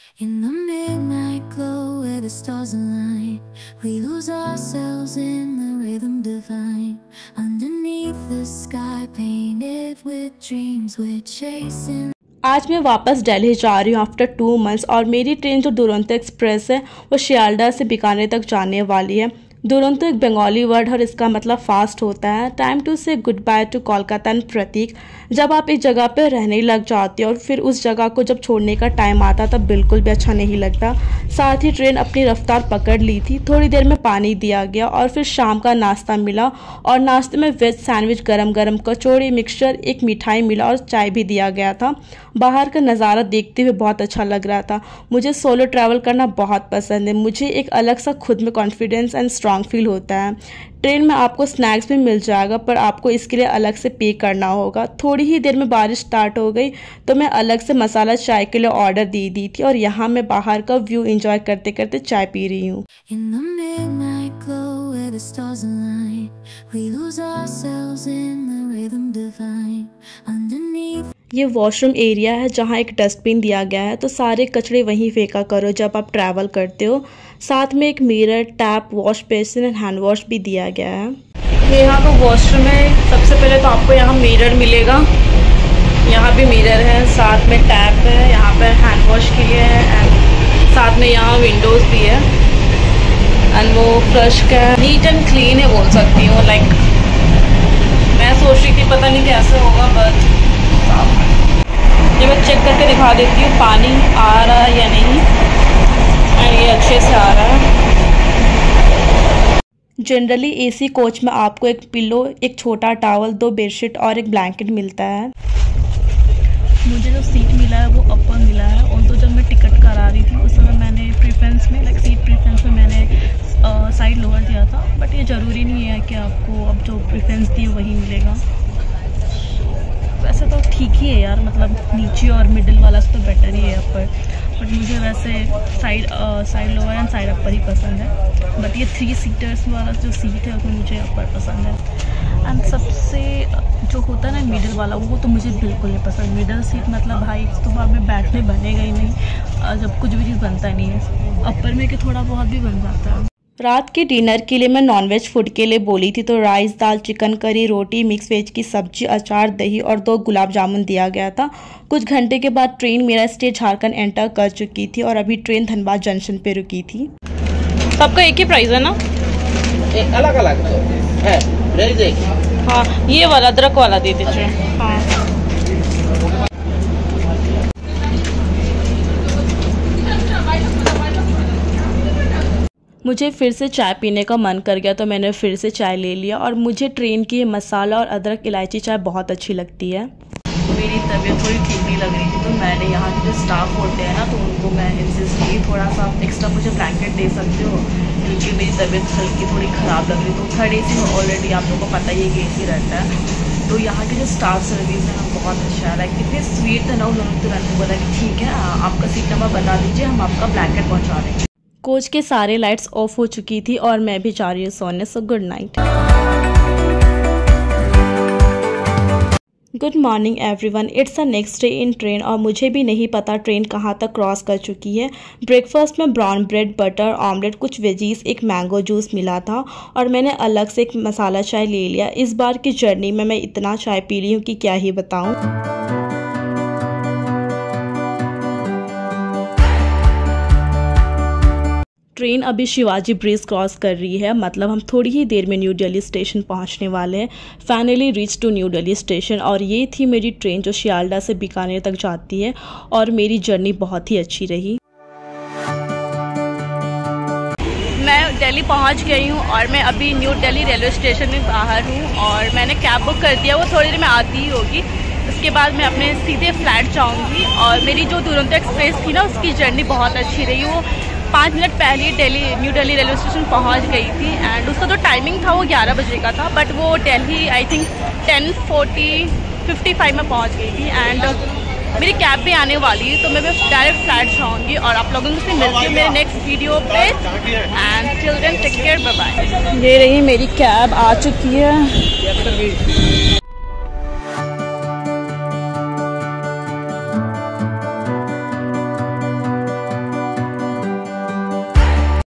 In the midnight glow where the stars align, we lose ourselves in the rhythm divine. Underneath the sky painted with dreams we're chasing. आज मैं वापस दिल्ली जा रही हूँ after 2 months और मेरी train जो दुरंतो एक्सप्रेस है वो शियालदह से बीकानेर तक जाने वाली है। दुरंतो एक बंगाली वर्ड और इसका मतलब फास्ट होता है। Time to say goodbye to Kolkata and Prateek. जब आप एक जगह पे रहने लग जाते हो और फिर उस जगह को जब छोड़ने का टाइम आता तब बिल्कुल भी अच्छा नहीं लगता। साथ ही ट्रेन अपनी रफ्तार पकड़ ली थी। थोड़ी देर में पानी दिया गया और फिर शाम का नाश्ता मिला और नाश्ते में वेज सैंडविच, गरम गरम कचौड़ी, मिक्सचर, एक मिठाई मिला और चाय भी दिया गया था। बाहर का नज़ारा देखते हुए बहुत अच्छा लग रहा था। मुझे सोलो ट्रैवल करना बहुत पसंद है। मुझे एक अलग सा खुद में कॉन्फिडेंस एंड स्ट्रांग फील होता है। ट्रेन में आपको स्नैक्स भी मिल जाएगा पर आपको इसके लिए अलग से पे करना होगा। थोड़ी ही देर में बारिश स्टार्ट हो गई तो मैं अलग से मसाला चाय के लिए ऑर्डर दे दी थी और यहाँ मैं बाहर का व्यू एंजॉय करते करते चाय पी रही हूँ। ये वॉशरूम एरिया है जहाँ एक डस्टबिन दिया गया है तो सारे कचरे वहीं फेंका करो जब आप ट्रैवल करते हो। साथ में एक mirror, tap, wash basin and hand wash भी दिया गया है। ये यहाँ का वॉशरूम है। सबसे पहले तो आपको यहाँ मिरर मिलेगा। यहाँ भी मिरर है, साथ में टैप है, यहाँ पर हैंड वॉश के लिए है एंड साथ में यहाँ विंडोज भी है एंड वो फ्लश का नीट एंड क्लीन है बोल सकती हूँ। लाइक मैं सोच रही थी पता नहीं कैसे होगा बट ये मैं चेक करके दिखा देती हूँ पानी आ रहा है या नहीं एंड ये अच्छे से आ रहा है। जनरली एसी कोच में आपको एक पिलो, एक छोटा टॉवल, 2 बेडशीट और एक ब्लैंकेट मिलता है। मुझे जो सीट मिला है वो अपर मिला है और तो जब मैं टिकट करा रही थी उस समय मैंने प्रेफरेंस में लाइक सीट प्रेफरेंस में मैंने साइड लोअर दिया था बट ये ज़रूरी नहीं है कि आपको अब जो प्रेफरेंस दी वही मिलेगा। वैसे तो ठीक ही है यार, मतलब नीचे और मिडिल वाला तो बेटर ही है अपर, बट मुझे वैसे side lower and side upper ही पसंद है। बट ये 3 सीटर्स वाला जो सीट है वो मुझे अपर पसंद है। एंड सबसे जो होता है ना मिडिल वाला वो तो मुझे बिल्कुल नहीं पसंद। मिडिल सीट मतलब भाई तो बाद में बैठने बनेगा ही नहीं जब कुछ भी चीज़ बनता नहीं है। अपर में कि थोड़ा बहुत भी बन जाता है। रात के डिनर के लिए मैं नॉनवेज फूड के लिए बोली थी तो राइस, दाल, चिकन करी, रोटी, मिक्स वेज की सब्जी, अचार, दही और 2 गुलाब जामुन दिया गया था। कुछ घंटे के बाद ट्रेन मेरा स्टेट झारखंड एंटर कर चुकी थी और अभी ट्रेन धनबाद जंक्शन पे रुकी थी। सबका एक ही प्राइस है ना? अलग अलग है। हाँ ये वाला अदरक वाला दे दीजिए। हाँ मुझे फिर से चाय पीने का मन कर गया तो मैंने फिर से चाय ले लिया और मुझे ट्रेन की मसाला और अदरक इलायची चाय बहुत अच्छी लगती है। मेरी तबीयत थोड़ी ठीक नहीं लग रही थी तो मैंने यहाँ के जो स्टाफ होते हैं ना तो उनको मैं इंसिस्ट की थोड़ा सा एक्स्ट्रा मुझे ब्लैंकेट दे सकते हो क्योंकि मेरी तबीयत हल्की थोड़ी ख़राब लग रही तो 3rd AC में ऑलरेडी आप लोगों को पता ही है कि AC रहता है। तो यहाँ की जो स्टाफ सर्विस है ना बहुत अच्छा है। लाइक इतने स्वीट था ना, उन्होंने तुरंत बोला कि ठीक है आपका सीट नंबर बता दीजिए, हम आपका ब्लैंकेट पहुँचा देंगे। कोच के सारे लाइट्स ऑफ हो चुकी थी और मैं भी जा रही हूँ सोने। So good night. Good morning everyone. It's the next day in train और मुझे भी नहीं पता ट्रेन कहाँ तक क्रॉस कर चुकी है। ब्रेकफास्ट में ब्राउन ब्रेड, बटर, ऑमलेट, कुछ वेजीज, एक मैंगो जूस मिला था और मैंने अलग से एक मसाला चाय ले लिया। इस बार की जर्नी में मैं इतना चाय पी रही हूँ कि क्या ही बताऊँ। ट्रेन अभी शिवाजी ब्रिज क्रॉस कर रही है, मतलब हम थोड़ी ही देर में न्यू दिल्ली स्टेशन पहुंचने वाले हैं। Finally reach to New Delhi station और ये थी मेरी ट्रेन जो शियालदह से बीकानेर तक जाती है और मेरी जर्नी बहुत ही अच्छी रही। मैं दिल्ली पहुंच गई हूं और मैं अभी न्यू दिल्ली रेलवे स्टेशन में बाहर हूं और मैंने कैब बुक कर दिया, वो थोड़ी देर में आती ही होगी। उसके बाद मैं अपने सीधे फ्लैट जाऊँगी और मेरी जो दुरंतो एक्सप्रेस थी ना उसकी जर्नी बहुत अच्छी रही। वो 5 मिनट पहले न्यू दिल्ली रेलवे स्टेशन पहुंच गई थी एंड उसका जो टाइमिंग था वो 11 बजे का था बट वो दिल्ली आई थिंक 10:55 में पहुंच गई थी एंड मेरी कैब भी आने वाली है तो मैं डायरेक्ट फ्लैट जाऊंगी और आप लोगों से मिलती हूँ मेरे नेक्स्ट वीडियो पे and till then take care, bye bye. ये रही मेरी कैब आ चुकी है।